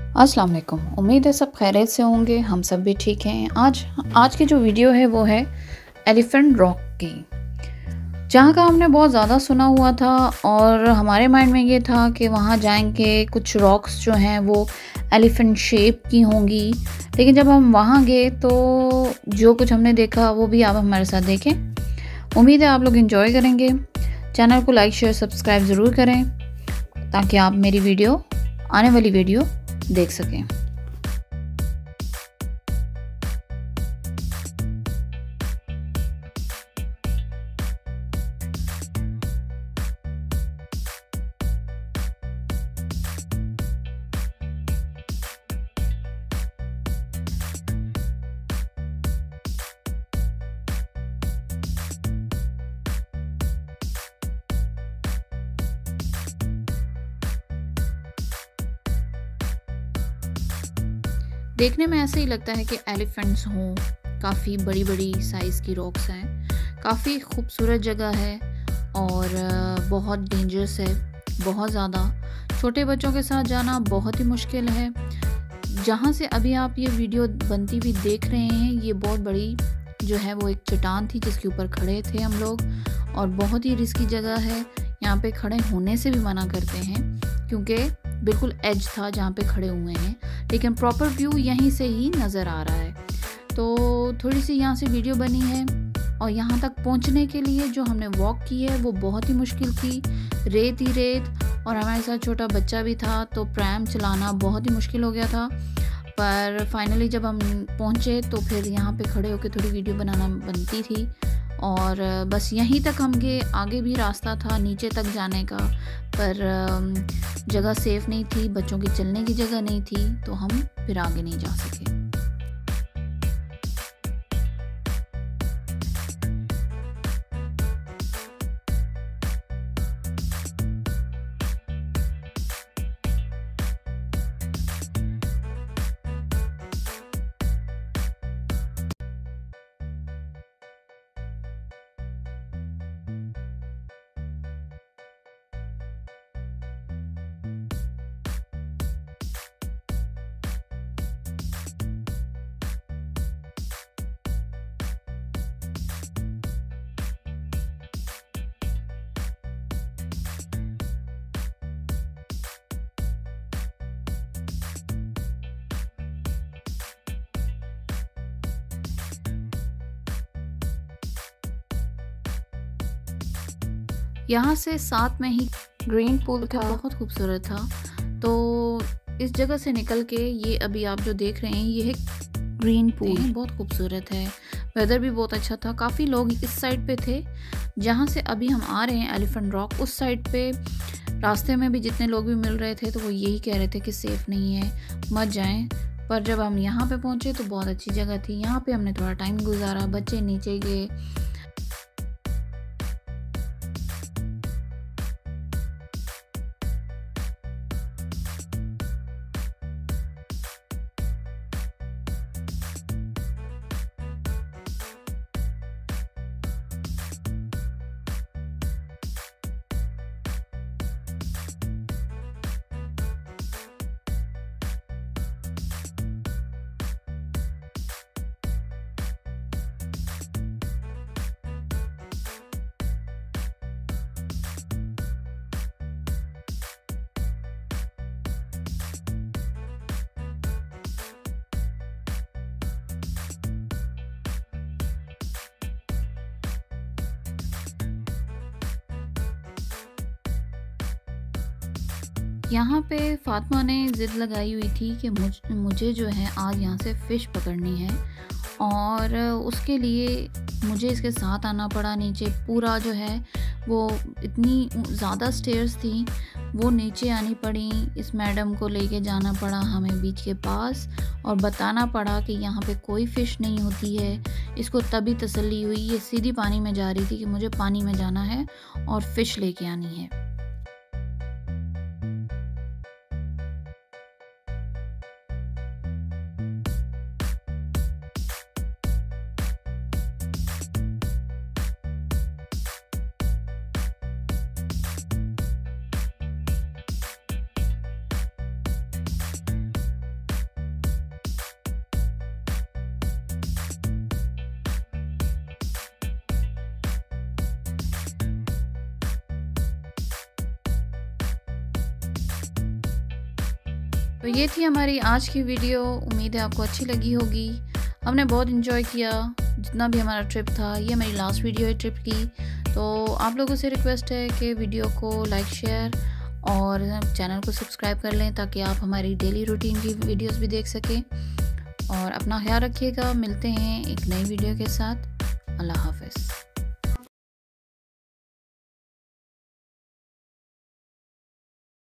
अस्सलाम वालेकुम। उम्मीद है सब खैरियत से होंगे, हम सब भी ठीक हैं। आज की जो वीडियो है वो है एलिफेंट रॉक की, जहाँ का हमने बहुत ज़्यादा सुना हुआ था और हमारे माइंड में ये था कि वहाँ जाएंगे कुछ रॉक्स जो हैं वो एलिफेंट शेप की होंगी। लेकिन जब हम वहाँ गए तो जो कुछ हमने देखा वो भी आप हमारे साथ देखें। उम्मीद है आप लोग एंजॉय करेंगे। चैनल को लाइक शेयर सब्सक्राइब ज़रूर करें ताकि आप मेरी वीडियो आने वाली वीडियो देख सकें। देखने में ऐसे ही लगता है कि एलिफेंट्स हों, काफ़ी बड़ी बड़ी साइज़ की रॉक्स हैं। काफ़ी खूबसूरत जगह है और बहुत डेंजरस है, बहुत ज़्यादा। छोटे बच्चों के साथ जाना बहुत ही मुश्किल है। जहाँ से अभी आप ये वीडियो बनती हुई देख रहे हैं, ये बहुत बड़ी जो है वो एक चट्टान थी जिसके ऊपर खड़े थे हम लोग, और बहुत ही रिस्की जगह है। यहाँ पे खड़े होने से भी मना करते हैं क्योंकि बिल्कुल एज था जहाँ पे खड़े हुए हैं, लेकिन प्रॉपर व्यू यहीं से ही नज़र आ रहा है। तो थोड़ी सी यहाँ से वीडियो बनी है और यहाँ तक पहुँचने के लिए जो हमने वॉक की है वो बहुत ही मुश्किल थी। रेत ही रेत, और हमारे साथ छोटा बच्चा भी था तो प्रैम चलाना बहुत ही मुश्किल हो गया था। पर फाइनली जब हम पहुँचे तो फिर यहाँ पे खड़े होकर थोड़ी वीडियो बनाना बनती थी, और बस यहीं तक हम गए। आगे भी रास्ता था नीचे तक जाने का, पर जगह सेफ़ नहीं थी, बच्चों की चलने की जगह नहीं थी, तो हम फिर आगे नहीं जा सके। यहाँ से साथ में ही ग्रीन पूल था, बहुत खूबसूरत था। तो इस जगह से निकल के ये अभी आप जो देख रहे हैं ये है ग्रीन पूल, बहुत खूबसूरत है। वेदर भी बहुत अच्छा था। काफ़ी लोग इस साइड पे थे जहाँ से अभी हम आ रहे हैं एलिफेंट रॉक। उस साइड पे रास्ते में भी जितने लोग भी मिल रहे थे तो वो यही कह रहे थे कि सेफ़ नहीं है, मत जाएं। पर जब हम यहाँ पे पहुँचे तो बहुत अच्छी जगह थी। यहाँ पे हमने थोड़ा टाइम गुजारा, बच्चे नीचे गए। यहाँ पे फातिमा ने ज़िद लगाई हुई थी कि मुझे जो है आज यहाँ से फ़िश पकड़नी है, और उसके लिए मुझे इसके साथ आना पड़ा। नीचे पूरा जो है वो इतनी ज़्यादा स्टेयर्स थी, वो नीचे आनी पड़ी। इस मैडम को लेके जाना पड़ा हमें बीच के पास और बताना पड़ा कि यहाँ पे कोई फ़िश नहीं होती है। इसको तभी तसल्ली हुई, ये सीधी पानी में जा रही थी कि मुझे पानी में जाना है और फ़िश लेके आनी है। तो ये थी हमारी आज की वीडियो। उम्मीद है आपको अच्छी लगी होगी। हमने बहुत इन्जॉय किया जितना भी हमारा ट्रिप था। ये मेरी लास्ट वीडियो है ट्रिप की। तो आप लोगों से रिक्वेस्ट है कि वीडियो को लाइक शेयर और चैनल को सब्सक्राइब कर लें ताकि आप हमारी डेली रूटीन की वीडियोस भी देख सकें। और अपना ख्याल रखिएगा। मिलते हैं एक नई वीडियो के साथ। अल्लाह हाफ़िज़।